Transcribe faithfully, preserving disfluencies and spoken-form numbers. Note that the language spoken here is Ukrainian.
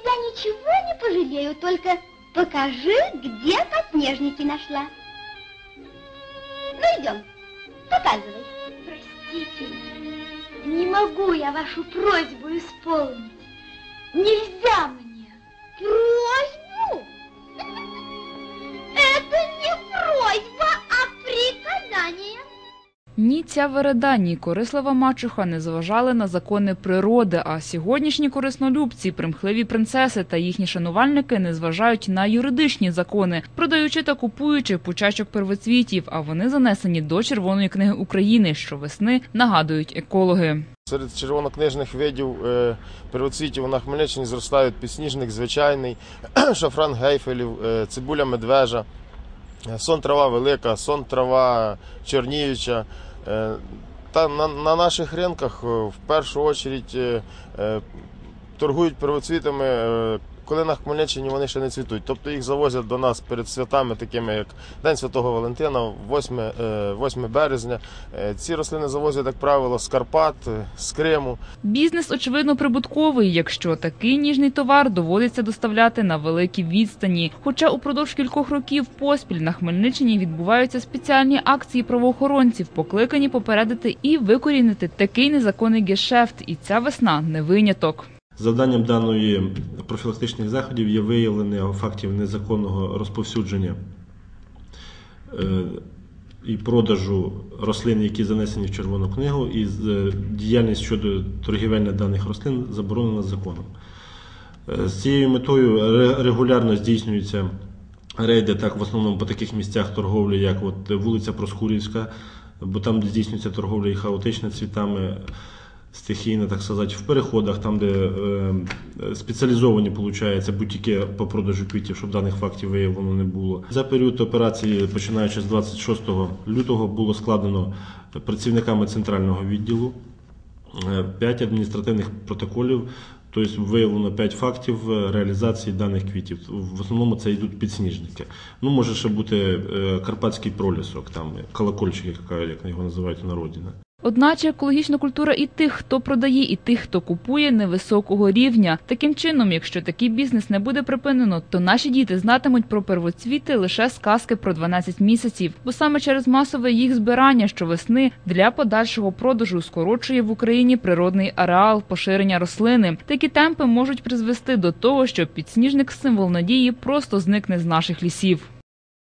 тебя ничего не пожалею, только покажи, где подснежники нашла. Ну, идем, показывай. Простите, не могу я вашу просьбу исполнить. Нельзя мне. Просьбу? Это не просьба, а приказание. Ні ця вереда, ні корислива мачуха не зважали на закони природи, а сьогоднішні кориснолюбці, примхливі принцеси та їхні шанувальники не зважають на юридичні закони, продаючи та купуючи пучачок первоцвітів, а вони занесені до Червоної книги України, щовесни, нагадують екологи. Серед червонокнижних видів е, первоцвітів на Хмельниччині зростають підсніжник звичайний, шафран гейфелів, е, цибуля медвежа, сон трава велика, сон трава чорніюча. Е, та на, на наших ринках в першу чергу е, е, торгують первоцвітами, е, коли на Хмельниччині вони ще не цвітуть. Тобто їх завозять до нас перед святами, такими як День Святого Валентина, восьме березня. Ці рослини завозять, як правило, з Карпат, з Криму. Бізнес, очевидно, прибутковий, якщо такий ніжний товар доводиться доставляти на великі відстані. Хоча упродовж кількох років поспіль на Хмельниччині відбуваються спеціальні акції правоохоронців, покликані попередити і викорінити такий незаконний гешефт. І ця весна не виняток. Завданням даної профілактичних заходів є виявлення фактів незаконного розповсюдження і продажу рослин, які занесені в Червону книгу, і діяльність щодо торгівельних даних рослин заборонена законом. З цією метою регулярно здійснюються рейди, так в основному по таких місцях торговлі, як от вулиця Проскурівська, бо там здійснюється торговля і хаотична цвітами, стихійно, так сказати, в переходах, там, де е, спеціалізовані, виходить, бутіки по продажу квітів, щоб даних фактів виявлено не було. За період операції, починаючи з двадцять шостого лютого, було складено працівниками центрального відділу п'ять адміністративних протоколів, тобто виявлено п'ять фактів реалізації даних квітів. В основному це йдуть підсніжники. Ну, може ще бути карпатський пролісок, там, колокольчик, як його називають в народі. Одначе екологічна культура і тих, хто продає, і тих, хто купує, невисокого рівня. Таким чином, якщо такий бізнес не буде припинено, то наші діти знатимуть про первоцвіти лише з казки про дванадцять місяців. Бо саме через масове їх збирання щовесни для подальшого продажу скорочує в Україні природний ареал поширення рослини. Такі темпи можуть призвести до того, що підсніжник – символ надії просто зникне з наших лісів.